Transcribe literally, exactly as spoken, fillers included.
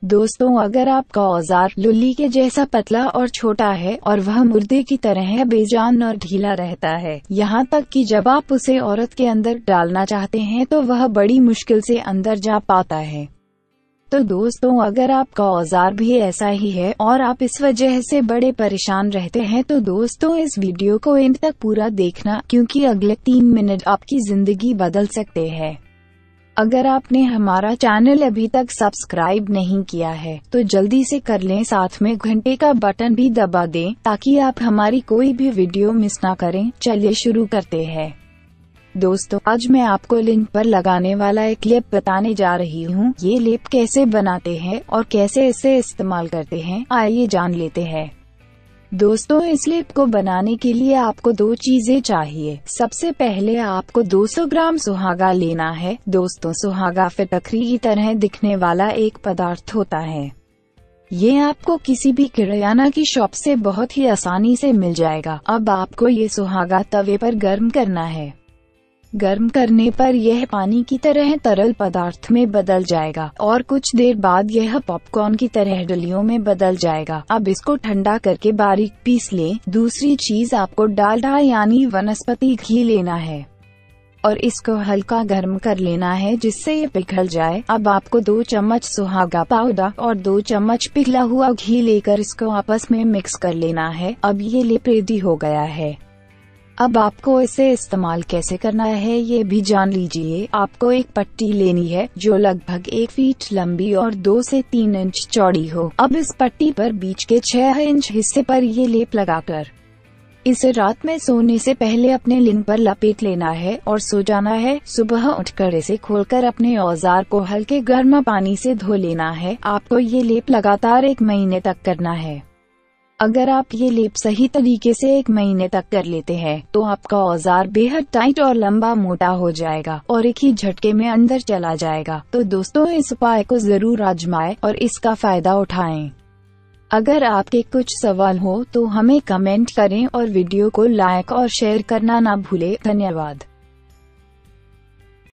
दोस्तों, अगर आपका औजार लुल्ली के जैसा पतला और छोटा है और वह मुर्दे की तरह बेजान और ढीला रहता है, यहाँ तक कि जब आप उसे औरत के अंदर डालना चाहते हैं तो वह बड़ी मुश्किल से अंदर जा पाता है, तो दोस्तों अगर आपका औजार भी ऐसा ही है और आप इस वजह से बड़े परेशान रहते हैं, तो दोस्तों इस वीडियो को एंड तक पूरा देखना, क्योंकि अगले तीन मिनट आपकी जिंदगी बदल सकते हैं। अगर आपने हमारा चैनल अभी तक सब्सक्राइब नहीं किया है तो जल्दी से कर लें, साथ में घंटे का बटन भी दबा दें ताकि आप हमारी कोई भी वीडियो मिस ना करें। चलिए शुरू करते हैं। दोस्तों, आज मैं आपको लिंक पर लगाने वाला एक लेप बताने जा रही हूँ। ये लेप कैसे बनाते हैं और कैसे इसे इस्तेमाल करते हैं, आइए जान लेते हैं। दोस्तों, इस लेप को बनाने के लिए आपको दो चीजें चाहिए। सबसे पहले आपको दो सौ ग्राम सुहागा लेना है। दोस्तों, सुहागा फिटकरी की तरह दिखने वाला एक पदार्थ होता है। ये आपको किसी भी किराना की शॉप से बहुत ही आसानी से मिल जाएगा। अब आपको ये सुहागा तवे पर गर्म करना है। गर्म करने पर यह पानी की तरह तरल पदार्थ में बदल जाएगा और कुछ देर बाद यह पॉपकॉर्न की तरह डलियों में बदल जाएगा। अब इसको ठंडा करके बारीक पीस लें। दूसरी चीज, आपको डालडा यानी वनस्पति घी लेना है और इसको हल्का गर्म कर लेना है जिससे ये पिघल जाए। अब आपको दो चम्मच सुहागा पाउडर और दो चम्मच पिघला हुआ घी लेकर इसको आपस में मिक्स कर लेना है। अब ये लेप रेडी हो गया है। अब आपको इसे इस्तेमाल कैसे करना है ये भी जान लीजिए। आपको एक पट्टी लेनी है जो लगभग एक फीट लंबी और दो से तीन इंच चौड़ी हो। अब इस पट्टी पर बीच के छह इंच हिस्से पर ये लेप लगाकर इसे रात में सोने से पहले अपने लिंग पर लपेट लेना है और सो जाना है। सुबह उठकर इसे खोलकर अपने औजार को हल्के गर्म पानी से धो लेना है। आपको ये लेप लगातार एक महीने तक करना है। अगर आप ये लेप सही तरीके से एक महीने तक कर लेते हैं तो आपका औजार बेहद टाइट और लंबा मोटा हो जाएगा और एक ही झटके में अंदर चला जाएगा। तो दोस्तों, इस उपाय को जरूर आजमाएं और इसका फायदा उठाएं। अगर आपके कुछ सवाल हो तो हमें कमेंट करें और वीडियो को लाइक और शेयर करना ना भूलें। धन्यवाद।